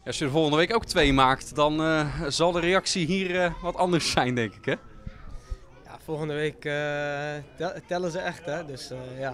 Als je er volgende week ook 2 maakt, dan zal de reactie hier wat anders zijn, denk ik, hè? Ja, volgende week tellen ze echt, hè. Dus ja,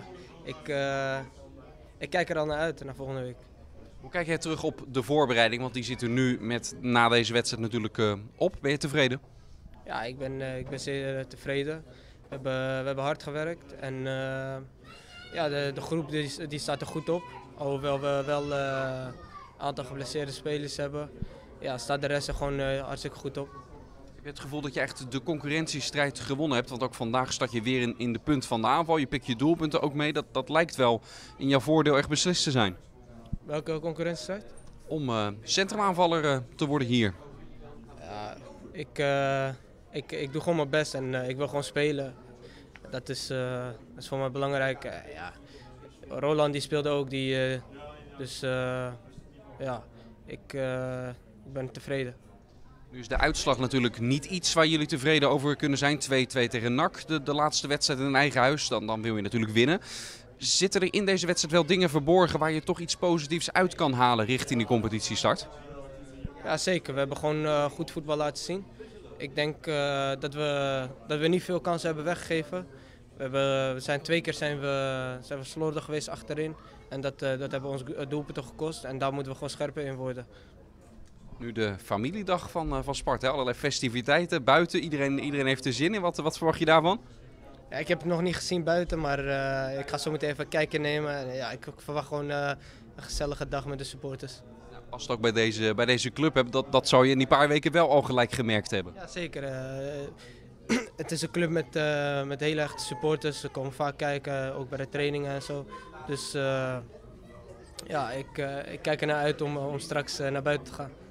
ik kijk er al naar uit, naar volgende week. Hoe kijk jij terug op de voorbereiding? Want die zit er nu na deze wedstrijd natuurlijk op. Ben je tevreden? Ja, ik ben zeer tevreden. We hebben hard gewerkt en ja, de groep die staat er goed op. Alhoewel we wel een aantal geblesseerde spelers hebben, ja, staat de rest er gewoon hartstikke goed op. Heb je het gevoel dat je echt de concurrentiestrijd gewonnen hebt? Want ook vandaag start je weer in de punt van de aanval. Je pikt je doelpunten ook mee. Dat lijkt wel in jouw voordeel echt beslist te zijn. Welke concurrentiestrijd? Om centrumaanvaller te worden hier. Ja, ik doe gewoon mijn best en ik wil gewoon spelen. Dat is voor mij belangrijk. Ja. Roland die speelde ook, dus ja, ik ben tevreden. Nu is de uitslag natuurlijk niet iets waar jullie tevreden over kunnen zijn. 2-2 tegen NAC, de laatste wedstrijd in eigen huis. Dan wil je natuurlijk winnen. Zitten er in deze wedstrijd wel dingen verborgen waar je toch iets positiefs uit kan halen richting de competitiestart? Ja, zeker. We hebben gewoon goed voetbal laten zien. Ik denk dat we niet veel kansen hebben weggegeven. We zijn 2 keer zijn we slordig geweest achterin. En dat hebben ons doelpunten gekost. En daar moeten we gewoon scherper in worden. Nu de familiedag van Sparta, allerlei festiviteiten buiten. Iedereen heeft er zin in. Wat verwacht je daarvan? Ja, ik heb het nog niet gezien buiten, maar ik ga zo meteen even kijken nemen. En, ja, ik verwacht gewoon een gezellige dag met de supporters. Past ook bij deze club, hè? Dat zou je in die paar weken wel al gelijk gemerkt hebben. Ja, zeker. Het is een club met hele echte supporters. Ze komen vaak kijken, ook bij de trainingen en zo. Dus ja, ik kijk ernaar uit om straks naar buiten te gaan.